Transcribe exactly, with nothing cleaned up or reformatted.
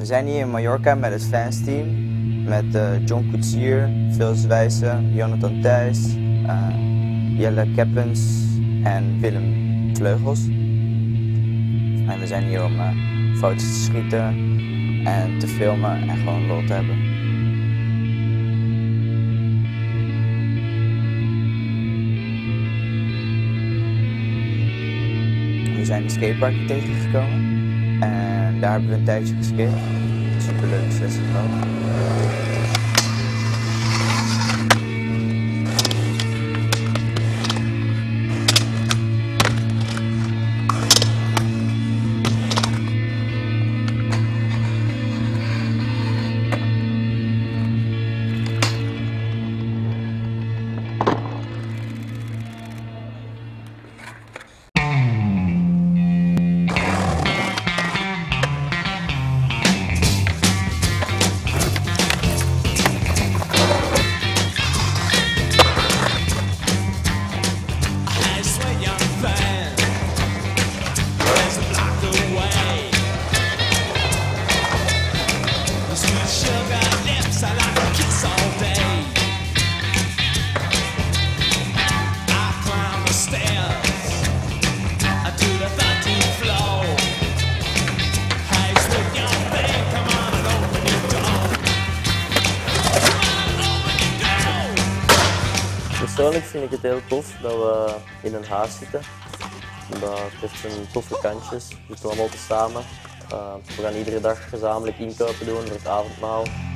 We zijn hier in Mallorca met het fansteam, met uh, John Koetsier, Phil Zwijsen, Jonathan Thijs, uh, Jelle Keppens en Willem Vleugels. En we zijn hier om uh, foto's te schieten en te filmen en gewoon lol te hebben. We zijn de skatepark tegengekomen en daar hebben we een tijdje geskate. Super leuke sessie gehad. Persoonlijk vind ik het heel tof dat we in een huis zitten. Dat heeft zijn toffe kantjes, we zitten allemaal te samen. Uh, we gaan iedere dag gezamenlijk inkopen doen voor het avondmaal.